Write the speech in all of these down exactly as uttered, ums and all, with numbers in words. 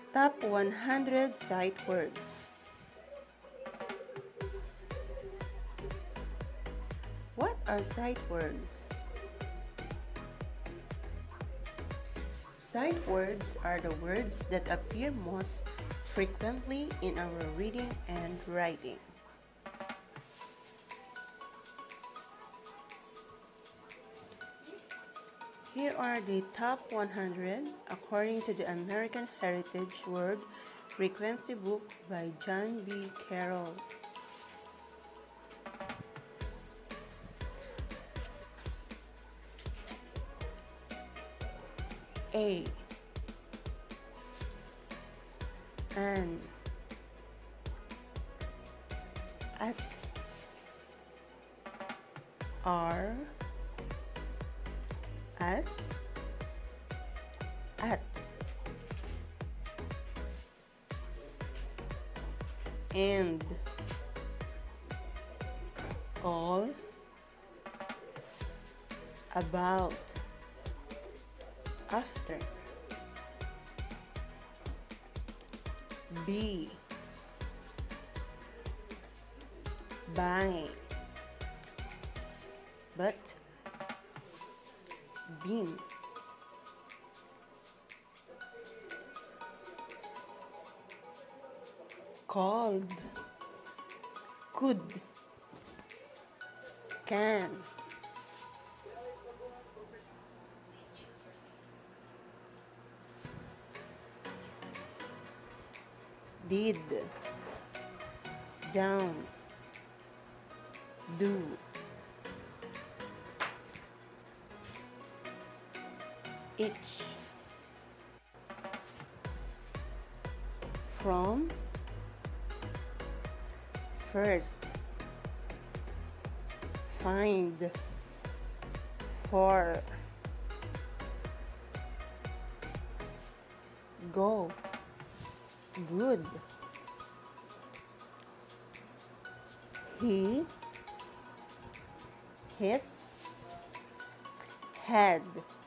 Top one hundred sight words. What are sight words? Sight words are the words that appear most frequently in our reading and writing. Here are the top one hundred according to the American Heritage Word Frequency Book by John B. Carroll. A. An. At. Are. As. At. And. All. About. After. Be. By. But. Been. Called. Could. Can. Did. Down. Do. Each. From. First. Find. For. Go. Good. He. His. Had.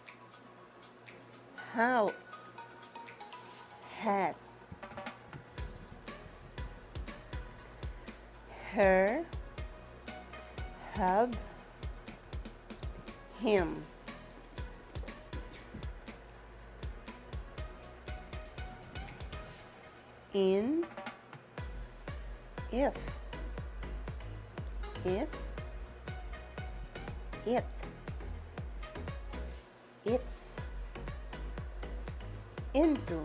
How. Has. Her. Have. Him. In. If. Is. It. It's. Into.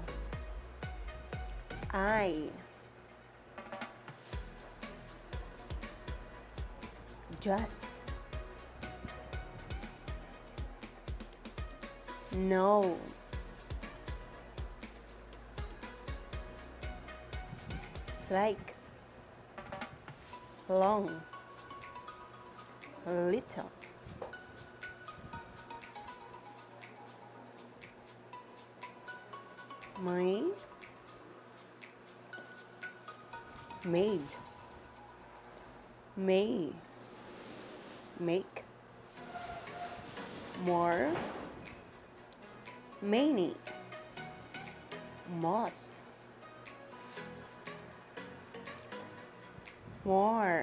I. Just. No. Like. Long. Little. My. Made. May. Make. More. Many. Most. More.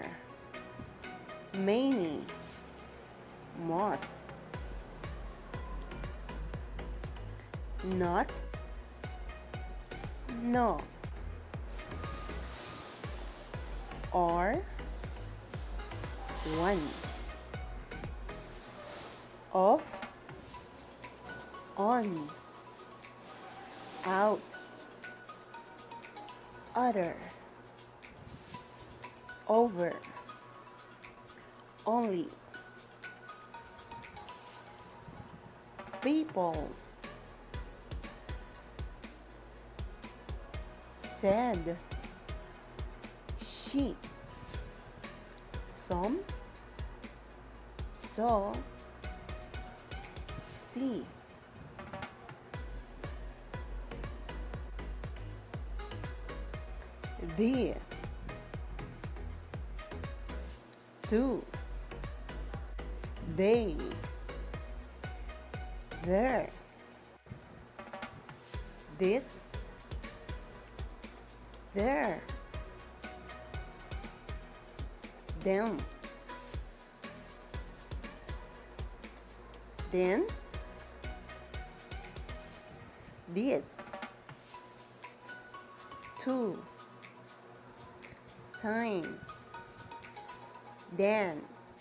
Many. Most. Not. No. Or. One. Off. On. Out. Other. Over. Only. People. Said. She. Some. Saw. See. The. To. They. There. This. there, them, then, this, two, time, then,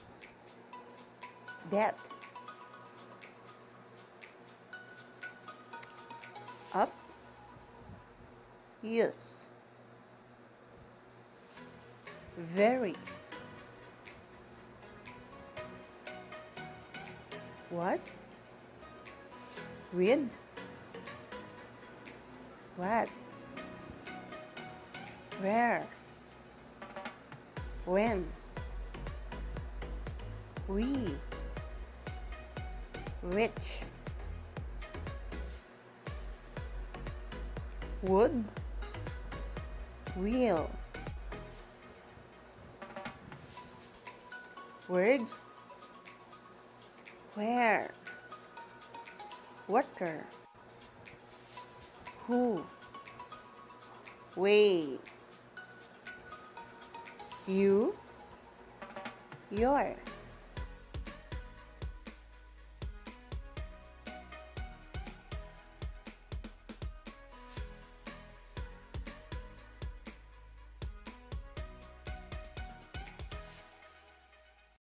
that, up, yes, very, was, with, what, where, when, we, which, would, will, words, where, water, who, way, you, your.